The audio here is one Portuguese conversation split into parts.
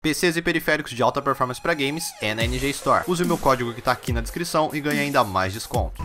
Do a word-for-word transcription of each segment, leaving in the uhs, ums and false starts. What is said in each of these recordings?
P Cs e periféricos de alta performance para games é na N G Store. Use o meu código que está aqui na descrição e ganhe ainda mais desconto.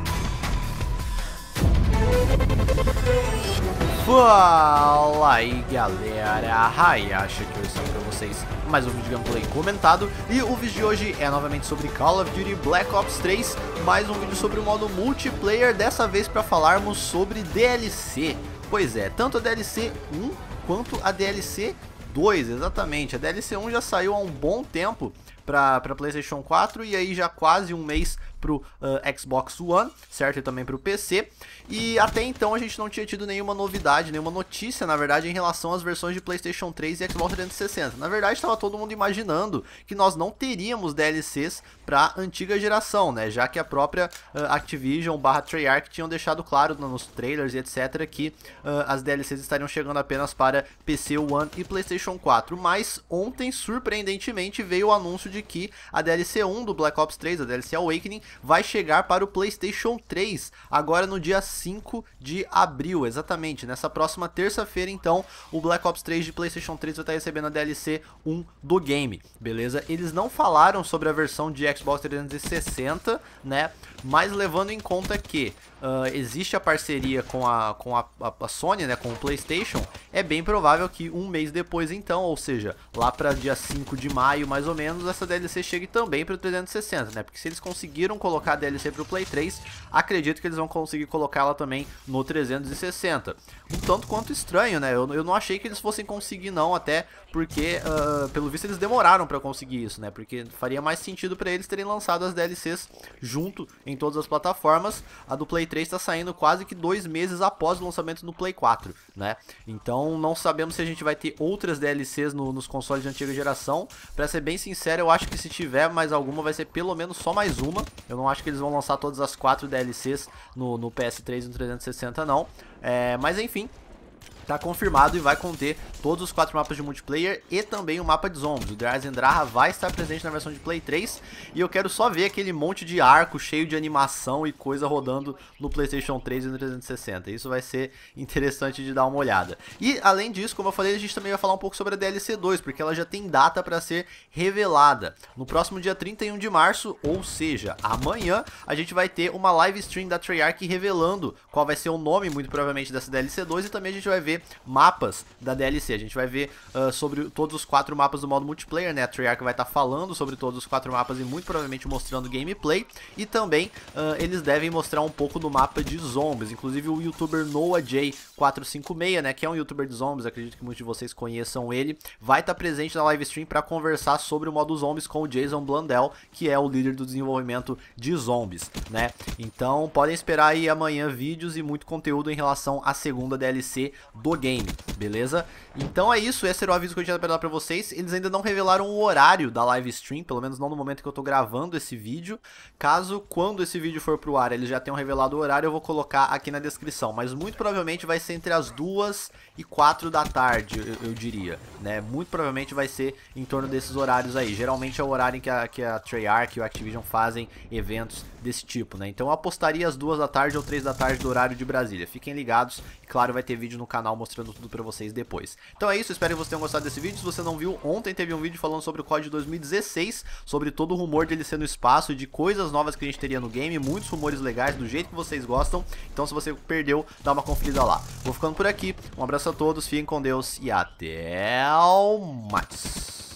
Fala aí galera, Hayashi aqui hoje para vocês mais um vídeo de gameplay comentado. E o vídeo de hoje é novamente sobre Call of Duty Black Ops três, mais um vídeo sobre o modo multiplayer, dessa vez para falarmos sobre D L C. Pois é, tanto a D L C um quanto a D L C dois, exatamente. A D L C um já saiu há um bom tempo para PlayStation quatro e aí já quase um mês pro uh, Xbox One, certo? E também pro P C. E até então a gente não tinha tido nenhuma novidade, nenhuma notícia, na verdade, em relação às versões de PlayStation três e Xbox trezentos e sessenta. Na verdade, estava todo mundo imaginando que nós não teríamos D L Cs para antiga geração, né? Já que a própria uh, Activision barra Treyarch tinham deixado claro nos trailers e etc que uh, as D L Cs estariam chegando apenas para P C, One e PlayStation quatro. Mas ontem, surpreendentemente, veio o anúncio de que a D L C um do Black Ops três, a D L C Awakening, vai chegar para o PlayStation três, agora no dia cinco de abril, exatamente, nessa próxima terça-feira. Então, o Black Ops três de PlayStation três vai estar recebendo a D L C um do game, beleza? Eles não falaram sobre a versão de Xbox trezentos e sessenta, né? Mas levando em conta que uh, existe a parceria com, a, com a, a, a Sony, né? Com o PlayStation, é bem provável que um mês depois, então, ou seja, lá para dia cinco de maio, mais ou menos, essa D L C chegue também para o trezentos e sessenta, né? Porque se eles conseguiram colocar a D L C para o Play três, acredito que eles vão conseguir colocá-la também no trezentos e sessenta. Um tanto quanto estranho, né? Eu, eu não achei que eles fossem conseguir não, até porque, uh, pelo visto, eles demoraram para conseguir isso, né? Porque faria mais sentido para eles terem lançado as D L Cs junto em todas as plataformas. A do Play três está saindo quase que dois meses após o lançamento no Play quatro, né? Então não sabemos se a gente vai ter outras D L Cs no, nos consoles de antiga geração. Para ser bem sincero, eu acho que se tiver mais alguma vai ser pelo menos só mais uma. Eu não acho que eles vão lançar todas as quatro D L Cs no, no P S três e no trezentos e sessenta não. É, mas enfim, tá confirmado e vai conter todos os quatro mapas de multiplayer e também o mapa de zombies. O Dry Zendraha vai estar presente na versão de Play três e eu quero só ver aquele monte de arco cheio de animação e coisa rodando no PlayStation três e no trezentos e sessenta. Isso vai ser interessante de dar uma olhada. E além disso, como eu falei, a gente também vai falar um pouco sobre a D L C dois, porque ela já tem data para ser revelada. No próximo dia trinta e um de março, ou seja, amanhã, a gente vai ter uma live stream da Treyarch revelando qual vai ser o nome, muito provavelmente, dessa D L C dois, e também a gente vai ver mapas da D L C. A gente vai ver uh, sobre todos os quatro mapas do modo multiplayer, né? A Treyarch vai estar tá falando sobre todos os quatro mapas e muito provavelmente mostrando gameplay. E também uh, eles devem mostrar um pouco do mapa de zombies. Inclusive o youtuber Noah J quatrocentos e cinquenta e seis, né? Que é um youtuber de zombies, acredito que muitos de vocês conheçam ele. Vai estar tá presente na live stream para conversar sobre o modo zombies com o Jason Blundell, que é o líder do desenvolvimento de zombies, né? Então podem esperar aí amanhã vídeos e muito conteúdo em relação à segunda D L C do game, beleza? Então é isso, esse era o aviso que eu tinha para dar pra vocês. Eles ainda não revelaram o horário da live stream, pelo menos não no momento que eu tô gravando esse vídeo. Caso, quando esse vídeo for pro ar, eles já tenham revelado o horário, eu vou colocar aqui na descrição. Mas muito provavelmente vai ser entre as duas e quatro da tarde, eu, eu diria, né? Muito provavelmente vai ser em torno desses horários aí. Geralmente é o horário em que a, que a Treyarch e o Activision fazem eventos desse tipo, né? Então eu apostaria às duas da tarde ou três da tarde do horário de Brasília. Fiquem ligados e claro, vai ter vídeo no canal mostrando tudo pra vocês depois. Então é isso, espero que vocês tenham gostado desse vídeo. Se você não viu, ontem teve um vídeo falando sobre o C O D de dois mil e dezesseis, sobre todo o rumor dele ser no espaço e de coisas novas que a gente teria no game, muitos rumores legais do jeito que vocês gostam. Então se você perdeu, dá uma conferida lá. Vou ficando por aqui, um abraço a todos, fiquem com Deus e até mais.